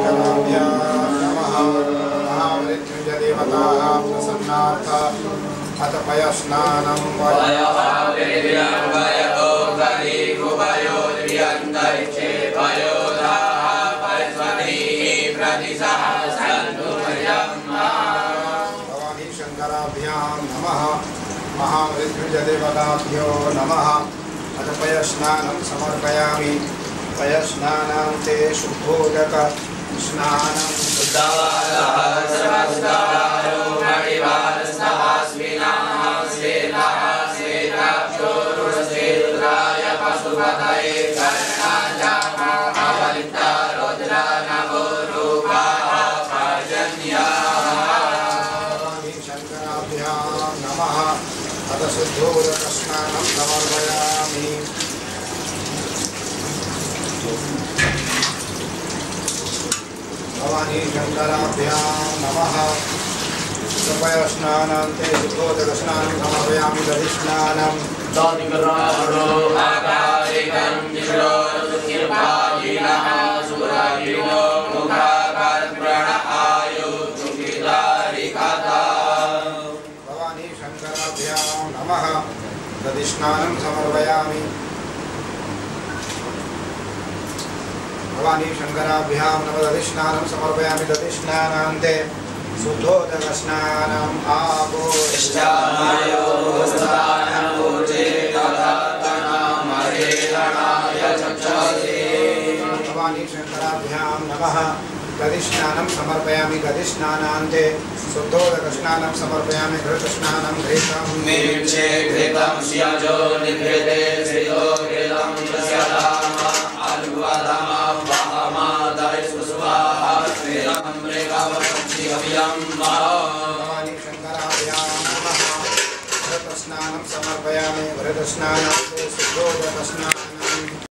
शङ्कराभ्यां नमः महामृत्युञ्जयदेवताः प्रसन्नार्थ अथ पयस्नानं भवानी शङ्कराभ्यां नमः महामृत्युञ्जयदेवताभ्यो नमः अथ पयस्नानं समर्पयामि पयस्नानान्ते शुद्धोदक स्नानं शङ्कराभ्यां नमः अथ शुद्धोदक स्नानं समर्पयामि भवानी शङ्कराभ्यां नमः पयस्नानान्ते शुद्धोदक स्नानं समर्पयामि दधिस्नानं भवानी शङ्कराभ्यां नमः दधिस्नानं समर्पयामि भवानी शङ्कराभ्यां नमः दधिस्नानं समर्पयामि दधिस्नानान्ते शुद्धोदक स्नानम् भवानी शङ्कराभ्यां नमः दधिस्नानं समर्पयामि दधिस्नानान्ते शुद्धोदक स्नानं समर्पयामि घृतस्नानं घृतं मिर्चे घृतं स्याजो निभृते श्रियो घृतं तस्यादाम आलुवादाम वाहमादाय सुस्वाहा श्रीराम मृगावपक्षि अभियं भवानी शङ्कराभ्यां नमः घृतस्नानं समर्पयामि घृतस्नानान्ते शुद्धोदक स्नानं